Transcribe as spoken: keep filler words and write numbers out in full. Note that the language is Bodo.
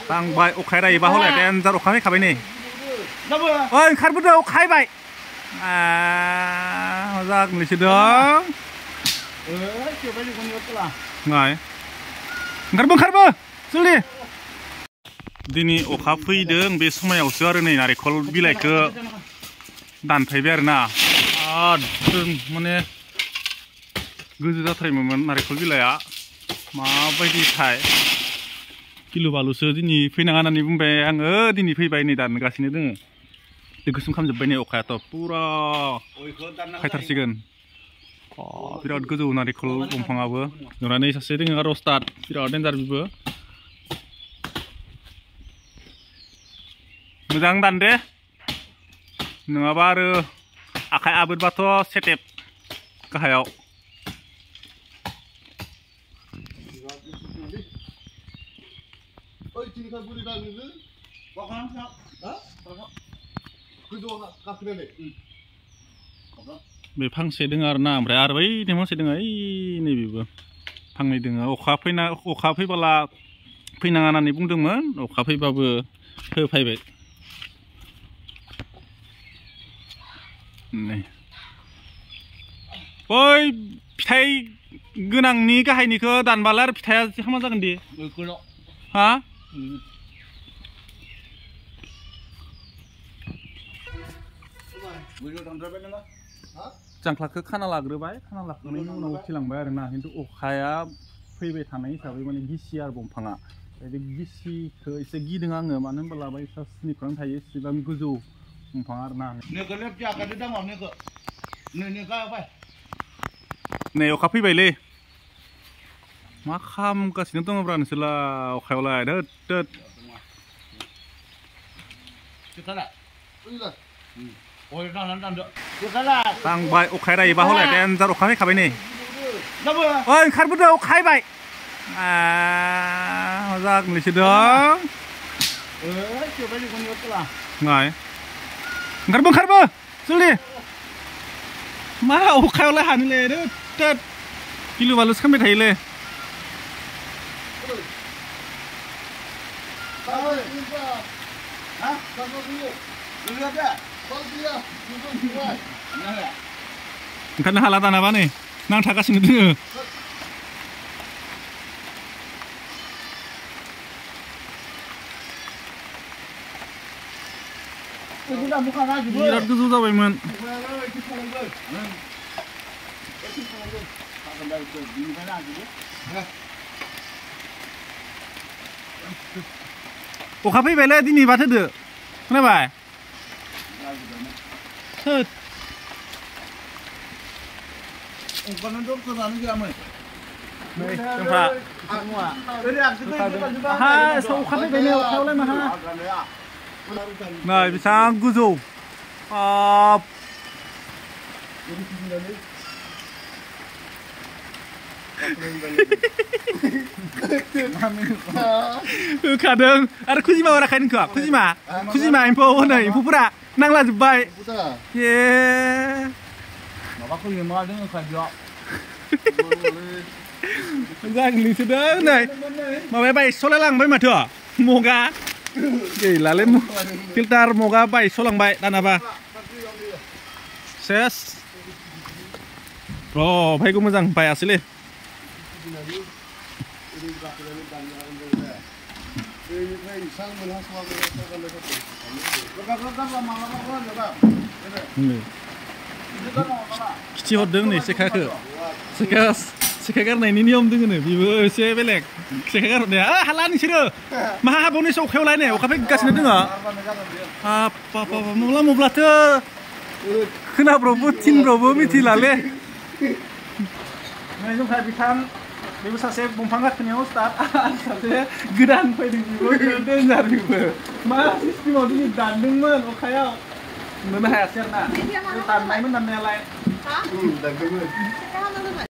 बांबाय अखाया रायोबा हले देनजार अखा फैखाबाय नै ओइ ओंखारबोदो अखा हायबाय मोजां गोलैसोदों नाय ओंखारबो ओंखारबो जल्दि दिनै अखा फैदों बे समायावसो आरो नै नारेंखल बिलाइखौ दानफायबाय आरो ना एकदम माने गोजौ जाथारमोन नारेंखल बिलाइआ माबायदिथाय किलु बालुसो दिनै फैनाङा होननानै बुंबाय आङो दिनै फैबाय नै दानगासिनो दोङो दैखौसोम खालामजोब्बाय नै अखायाथ' पुरा फायथारसिगोन बिराद गोजौ नारेंखल दंफाङाबो नुनानै सासे दोङो आरो अस्ताद बिराद देन्जार बिबो मोजां दान दे नङाबा आरो आखाइ आबोदबाथ' सेटेप गाहायाव बे फांसे दङ आरो ना ओमफ्राय आरो बै फांसे दङ ओइ नैबेबो फांनै दङ अखा फैना अखा फैबोला फैनाङा होननानै बुंदोंमोन अखा फैबाबो होफैबाय नै बै फिथाइ गोनांनि गाहायनिखौ दानबाला आरो फिथाइया हामा जागोन दे हा जांख्लाखौ खाना लाग्रोबाय खाना लाखांनायनि उनाव उथिलांबाय आरो ना खिन्थु अखाया फैबाय थानाय हिसाबै माने गिसि आरो दंफाङा बे गिसिखौ एसे गिदों आङो मानो होनब्ला बै स्निफ्रावनो थायो एसेबां गोजौ दंफां आरो ना नै अखा फैबायलै मा खालामगासिनो दङब्रा नोंसोरला अखायावलाय दोद दोद बांबाय अखाया रायोबा हले देनजार अखा फैखाबाय नै ओइ ओंखारबोदो अखा हायबाय मोजां गोलैसोदों नाय ओंखारबो ओंखारबो जल्दि मा अखायावलाय हानोलै दोद दोद गिलु बालुसो खालामबाय थायोलै ओंखारनो हाला दानाबा नै नांथागासिनो दोङो बिराद गोजौ जाबायमोन अखा फैबायलै दिनै बाद होदो खोनाबाय नै बेसेबां गोजौ होखादों आरो खुजिमा बाराखाय नोंखौ खुजिमा खुजिमा एम्फौ होनो एम्फौफोरा नांलाजोब्बाय ए मोजां गोलैसोदों नै माबाया बायस'लाय लांबाय माथो मगा गैलालै फिल्टार मगा बायस'लांबाय दानाबा सेस र' भाइखौ मोजां बायासैलै खिथि हरदों नै सेखाखौ सेखा सेखा गारनायनि नियम दोङोनो बेबो एसे बेलेग सेखा गारनाया हाला नोंसोरो मा हाबावनो एसे अखायाव लायनाय अखा फैगासिनो दङ हाब मब्ला मब्लाथो खोनाब्रावबो थिनब्रावबो मिथिलालै जोंहा बिथां बेबो सासे दंफां गाखोनायाव स्टार्ट सासे गोदान फैदों बेबो डेन्जार बेबो मा सिस्टेमाव दिनै दानदोंमोन अखायाव नुनो हायासै आरो ना दाननायमोन दाननायालाय